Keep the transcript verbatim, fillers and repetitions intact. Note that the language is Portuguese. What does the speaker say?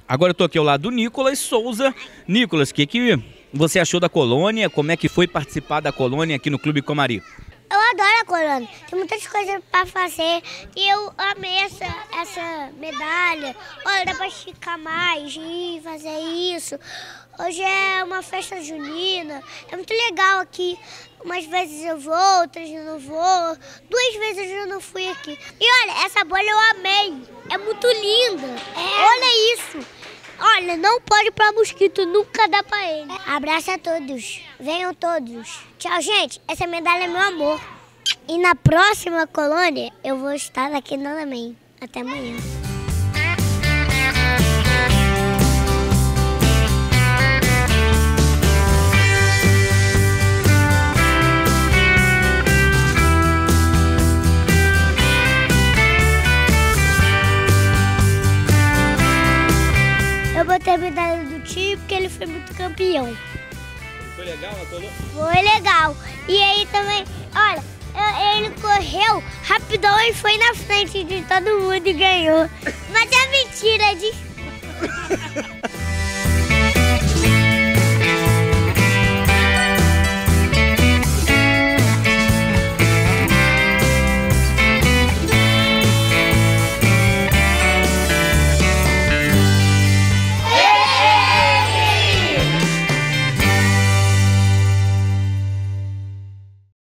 Agora eu tô aqui ao lado do Nicolas Souza. Nicolas, o que, que você achou da colônia? Como é que foi participar da colônia aqui no Clube Comari? Eu adoro a colônia, tem muitas coisas para fazer e eu amei essa, essa medalha. Olha, dá para esticar mais e fazer isso. Hoje é uma festa junina, é muito legal aqui. Umas vezes eu vou, outras eu não vou. Duas vezes eu já não fui aqui. E olha, essa bola eu amei, é muito linda. É. Olha isso. Olha, não pode para mosquito, nunca dá para ele. Abraço a todos, venham todos. Tchau, gente, essa medalha é meu amor. E na próxima colônia eu vou estar aqui novamente. Até amanhã. Eu botei a medalha do time porque ele foi muito campeão. Foi legal a colônia? Foi legal. E aí também, olha, ele correu rapidão e foi na frente de todo mundo e ganhou. Mas é mentira, de...